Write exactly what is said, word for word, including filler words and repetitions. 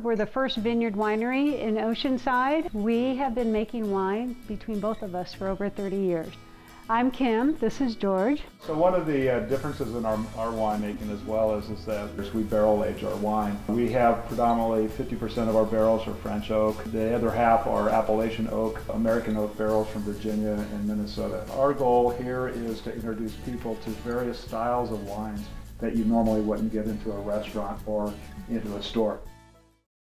We're the first vineyard winery in Oceanside. We have been making wine between both of us for over thirty years. I'm Kim, this is George. So one of the uh, differences in our, our winemaking as well is, is that we barrel age our wine. We have predominantly fifty percent of our barrels are French oak. The other half are Appalachian oak, American oak barrels from Virginia and Minnesota. Our goal here is to introduce people to various styles of wines that you normally wouldn't get into a restaurant or into a store.